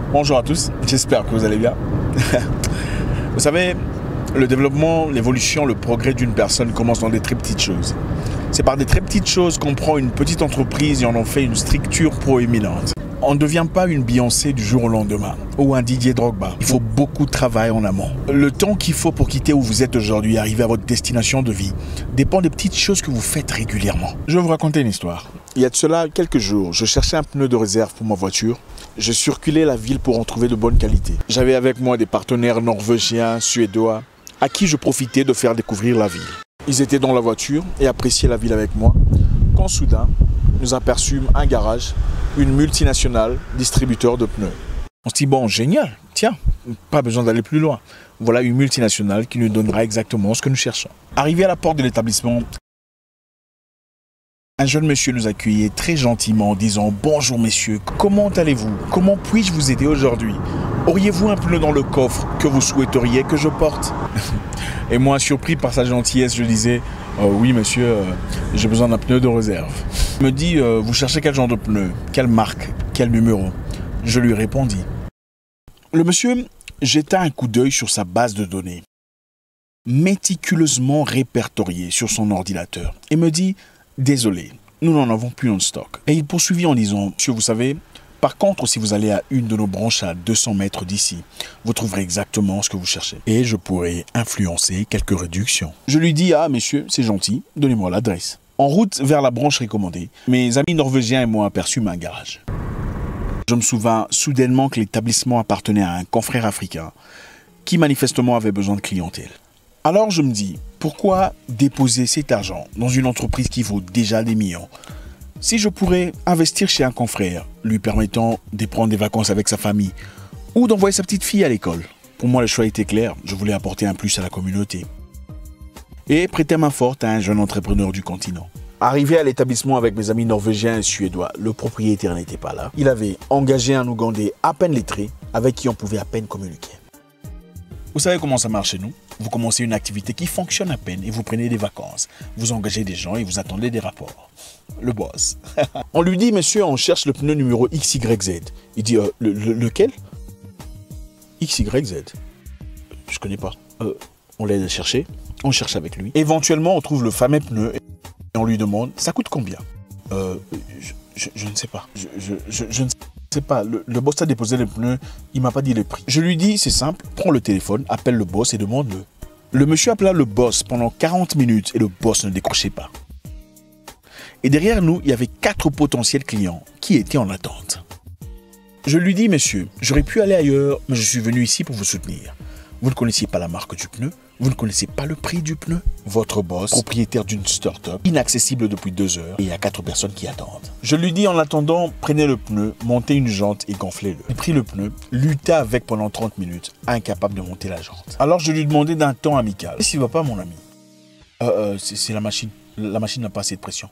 Bonjour à tous, j'espère que vous allez bien. Vous savez, le développement, l'évolution, le progrès d'une personne commence dans des très petites choses. C'est par des très petites choses qu'on prend une petite entreprise et on en fait une structure proéminente. On ne devient pas une Beyoncé du jour au lendemain ou un Didier Drogba. Il faut beaucoup de travail en amont. Le temps qu'il faut pour quitter où vous êtes aujourd'hui et arriver à votre destination de vie dépend des petites choses que vous faites régulièrement. Je vais vous raconter une histoire. Il y a de cela quelques jours, je cherchais un pneu de réserve pour ma voiture. Je circulais la ville pour en trouver de bonne qualité. J'avais avec moi des partenaires norvégiens, suédois, à qui je profitais de faire découvrir la ville. Ils étaient dans la voiture et appréciaient la ville avec moi, quand soudain, nous aperçûmes un garage, une multinationale, distributeur de pneus. On se dit, bon, génial, tiens, pas besoin d'aller plus loin. Voilà une multinationale qui nous donnera exactement ce que nous cherchons. Arrivé à la porte de l'établissement, un jeune monsieur nous accueillait très gentiment en disant « Bonjour messieurs, comment allez-vous? Comment puis-je vous aider aujourd'hui? Auriez-vous un pneu dans le coffre que vous souhaiteriez que je porte ?» Et moi, surpris par sa gentillesse, je disais « Oui monsieur, j'ai besoin d'un pneu de réserve. » Il me dit « Vous cherchez quel genre de pneu? Quelle marque? Quel numéro ?» Je lui répondis. Le monsieur jeta un coup d'œil sur sa base de données, méticuleusement répertoriée sur son ordinateur, et me dit « Désolé, nous n'en avons plus en stock. » Et il poursuivit en disant « Monsieur, vous savez, par contre, si vous allez à une de nos branches à 200 mètres d'ici, vous trouverez exactement ce que vous cherchez. Et je pourrai influencer quelques réductions. » Je lui dis « Ah, messieurs, c'est gentil, donnez-moi l'adresse. » En route vers la branche recommandée, mes amis norvégiens et moi aperçûmes un garage. Je me souvins soudainement que l'établissement appartenait à un confrère africain qui manifestement avait besoin de clientèle. Alors je me dis, pourquoi déposer cet argent dans une entreprise qui vaut déjà des millions si je pourrais investir chez un confrère, lui permettant de prendre des vacances avec sa famille ou d'envoyer sa petite fille à l'école? Pour moi, le choix était clair, je voulais apporter un plus à la communauté et prêter main forte à un jeune entrepreneur du continent. Arrivé à l'établissement avec mes amis norvégiens et suédois, le propriétaire n'était pas là. Il avait engagé un Ougandais à peine lettré avec qui on pouvait à peine communiquer. Vous savez comment ça marche chez nous? Vous commencez une activité qui fonctionne à peine et vous prenez des vacances. Vous engagez des gens et vous attendez des rapports. Le boss. On lui dit, monsieur, on cherche le pneu numéro XYZ. Il dit, lequel? XYZ. Je connais pas. On l'aide à chercher. On cherche avec lui. Éventuellement, on trouve le fameux pneu et on lui demande, ça coûte combien? Je ne sais pas. Je ne sais pas. Le boss a déposé le pneu, il m'a pas dit le prix. Je lui dis, c'est simple, prends le téléphone, appelle le boss et demande-le. Le monsieur appela le boss pendant 40 minutes et le boss ne décrochait pas. Et derrière nous, il y avait 4 potentiels clients qui étaient en attente. Je lui dis, monsieur, j'aurais pu aller ailleurs, mais je suis venu ici pour vous soutenir. Vous ne connaissiez pas la marque du pneu, vous ne connaissez pas le prix du pneu. Votre boss, propriétaire d'une start-up, inaccessible depuis 2 heures, et il y a 4 personnes qui attendent. Je lui dis en attendant, prenez le pneu, montez une jante et gonflez-le. Il prit le pneu, lutta avec pendant 30 minutes, incapable de monter la jante. Alors je lui demandais d'un ton amical. Qu'est-ce qui va pas, mon ami? C'est la machine. La machine n'a pas assez de pression.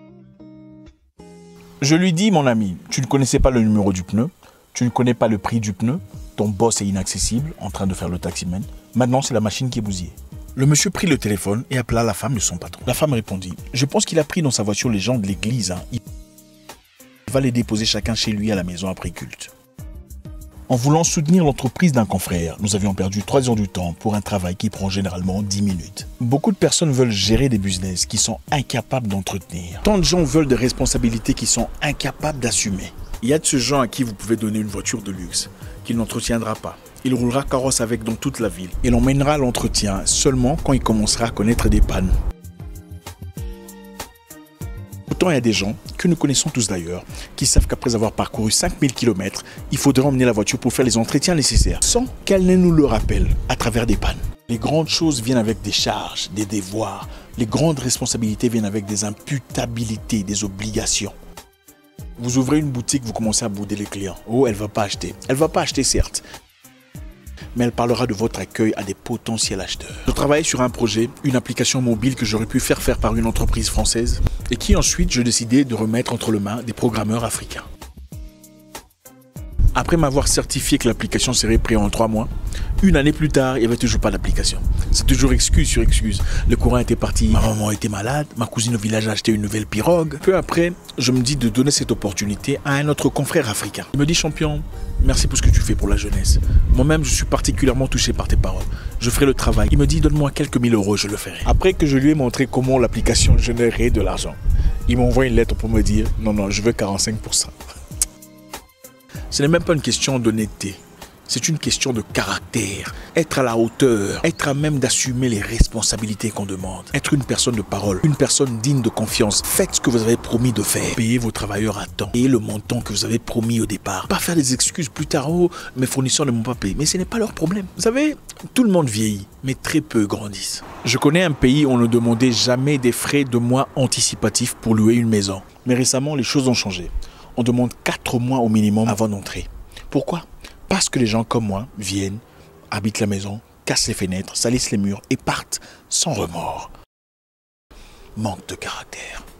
Je lui dis, mon ami, tu ne connaissais pas le numéro du pneu, tu ne connais pas le prix du pneu, ton boss est inaccessible, en train de faire le taximan. Maintenant, c'est la machine qui est bousillée. Le monsieur prit le téléphone et appela la femme de son patron. La femme répondit, je pense qu'il a pris dans sa voiture les gens de l'église. Il va les déposer chacun chez lui à la maison après culte. En voulant soutenir l'entreprise d'un confrère, nous avions perdu 3 heures du temps pour un travail qui prend généralement 10 minutes. Beaucoup de personnes veulent gérer des business qui sont incapables d'entretenir. Tant de gens veulent des responsabilités qui sont incapables d'assumer. Il y a de ce genre à qui vous pouvez donner une voiture de luxe, qu'il n'entretiendra pas. Il roulera carrosse avec dans toute la ville et l'emmènera à l'entretien seulement quand il commencera à connaître des pannes. Pourtant, il y a des gens, que nous connaissons tous d'ailleurs, qui savent qu'après avoir parcouru 5000 km, il faudrait emmener la voiture pour faire les entretiens nécessaires, sans qu'elle ne nous le rappelle à travers des pannes. Les grandes choses viennent avec des charges, des devoirs. Les grandes responsabilités viennent avec des imputabilités, des obligations. Vous ouvrez une boutique, vous commencez à bouder les clients. Oh, elle ne va pas acheter. Elle ne va pas acheter, certes. Mais elle parlera de votre accueil à des potentiels acheteurs. Je travaillais sur un projet, une application mobile que j'aurais pu faire par une entreprise française et qui ensuite je décidais de remettre entre les mains des programmeurs africains. Après m'avoir certifié que l'application serait prête en 3 mois, une année plus tard, il n'y avait toujours pas d'application. C'est toujours excuse sur excuse. Le courant était parti, ma maman était malade, ma cousine au village a acheté une nouvelle pirogue. Peu après, je me dis de donner cette opportunité à un autre confrère africain. Il me dit, champion, merci pour ce que tu fais pour la jeunesse. Moi-même, je suis particulièrement touché par tes paroles. Je ferai le travail. Il me dit, donne-moi quelques mille euros, je le ferai. Après que je lui ai montré comment l'application générait de l'argent, il m'envoie une lettre pour me dire, non, je veux 45%. Ce n'est même pas une question d'honnêteté. C'est une question de caractère, être à la hauteur, être à même d'assumer les responsabilités qu'on demande, être une personne de parole, une personne digne de confiance. Faites ce que vous avez promis de faire, payez vos travailleurs à temps, payez le montant que vous avez promis au départ. Pas faire des excuses plus tard, oh, mes fournisseurs ne m'ont pas payé, mais ce n'est pas leur problème. Vous savez, tout le monde vieillit, mais très peu grandissent. Je connais un pays où on ne demandait jamais des frais de mois anticipatifs pour louer une maison. Mais récemment, les choses ont changé. On demande 4 mois au minimum avant d'entrer. Pourquoi ? Parce que les gens comme moi viennent, habitent la maison, cassent les fenêtres, salissent les murs et partent sans remords. Manque de caractère.